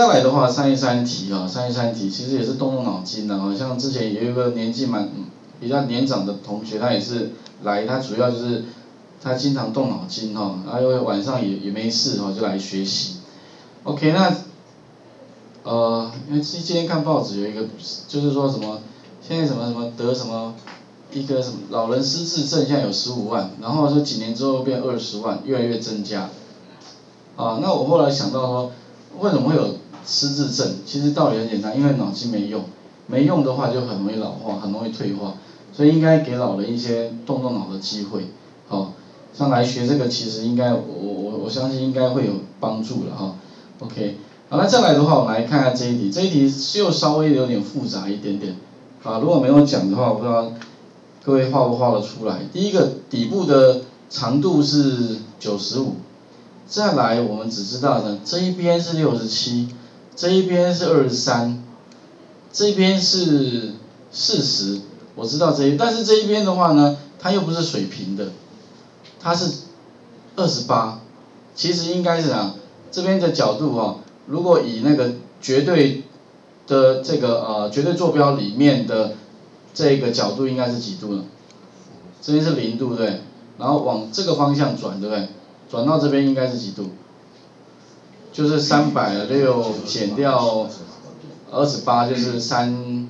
再来的话，313题啊，313题其实也是动脑筋的啊。像之前也有一个年纪比较年长的同学，他也是来，他主要就是他经常动脑筋哈，然后晚上也没事哈，就来学习。OK， 那因为今天看报纸有一个，就是说什么现在什么得什么一个什么老人失智症，现在有15万，然后说几年之后变20万，越来越增加。啊，那我后来想到说，为什么会有失智症？其实道理很简单，因为脑筋没用，没用的话就很容易老化，很容易退化，所以应该给老人一些动脑的机会。好，像来学这个，其实应该我相信应该会有帮助的哈。OK， 好，那再来的话，我们来看看这一题，这一题又稍微有点复杂一点点。啊，如果没有讲的话，我不知道各位画不画得出来。第一个底部的长度是95。再来，我们只知道呢，这一边是67，这一边是23，这一边是40，我知道但是这一边的话呢，它又不是水平的，它是28，其实应该是这边的角度如果以那个绝对的这个绝对坐标里面的这个角度应该是几度呢？这边是0度，对不对？然后往这个方向转，对不对？转到这边应该是几度？就是360减掉28，就是332。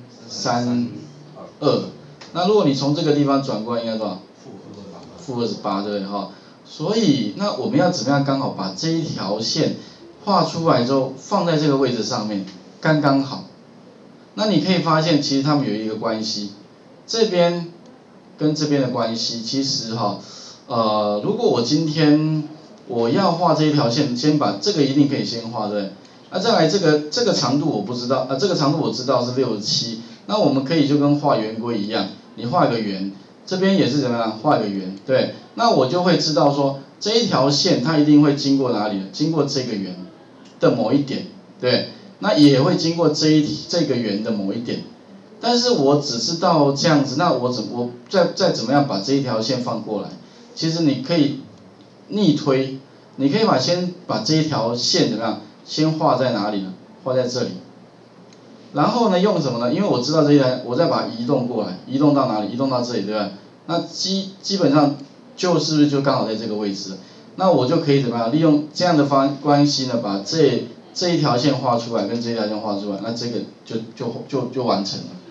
那如果你从这个地方转过来，应该多少？负28，对不对哈？所以那我们要怎么样刚好把这一条线画出来之后，放在这个位置上面，刚刚好。那你可以发现，其实它们有一个关系，这边跟这边的关系，其实如果我今天我要画这一条线，先把这个一定可以先画，对不对？那再来这个长度我不知道，这个长度我知道是67，那我们可以就跟画圆规一样，你画一个圆，这边也是怎么样，画一个圆，对，那我就会知道说这一条线它一定会经过哪里？经过这个圆的某一点，对，那也会经过这个圆的某一点。但是我只知道这样子，那我再怎么样把这一条线放过来？其实你可以逆推，你可以先把这一条线怎么样？先画在哪里呢？画在这里。然后呢，用什么呢？因为我知道这一条，我再把它移动过来，移动到哪里？移动到这里，对吧？那基本上就是不是就刚好在这个位置？那我就可以怎么样？利用这样的关系呢，把这一条线画出来，跟这一条线画出来，那这个就完成了。